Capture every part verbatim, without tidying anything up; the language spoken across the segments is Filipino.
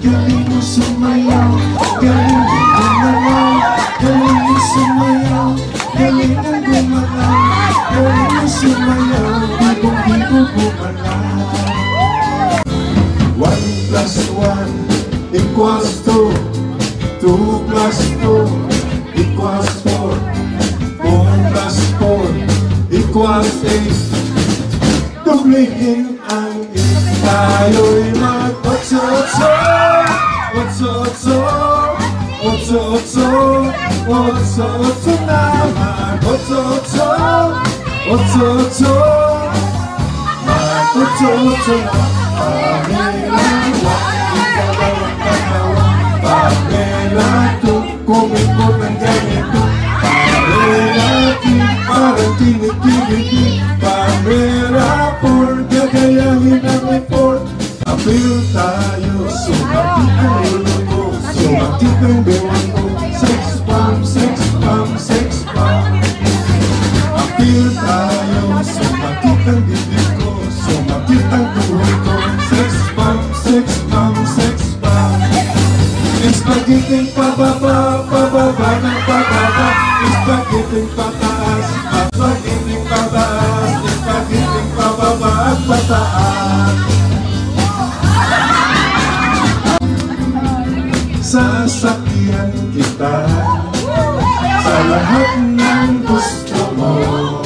galing mo sumayaw, galing mo gumalaw, galing mo sumayaw, galing mo gumalaw, galing mo sumayaw, bigong-bigo gumalaw. One plus one equals two, two plus two equals four, four plus four equals eight. Dublihin ang eight, tayo'y mag-otso-otso, otso-otso, otso-otso, otso-otso naman, otso-otso, otso-otso, mag-otso-otso na. Pamela, ikadawang kanawa, Pamela, kumikot ng ganito, Pamela, parang tinig-tinig, Pamela, por gagayahin ang report. Apil tayo, sumakit ang ulo ko, sumakit ang bewang ko, sex bomb, sex bomb, sex bomb. Apil tayo, sumakit ang dibdib ko, sumakit ang tuhod ko, sex bomb, sex bomb, sex bomb. Espagiting pababa, pababa ng pababa, espagiting pataas, espagiting pataas, espagiting pababa at pataas. Sasakyan kita sa lahat ng gusto mo.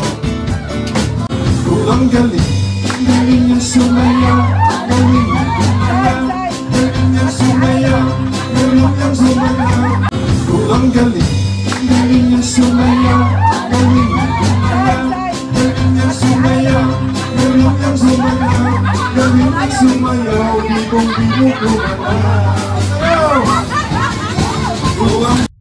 Kung ang galing, galing niyang sumayaw, galing niyang gumalaw, galing niyang sumayaw, galing niyang sumayaw. Kung ang galing, galing niyang sumayaw, galing niyang gumalaw, galing niyang sumayaw, galing niyang sumayaw, galing niyang sumayaw, bigong-bigo gumalaw.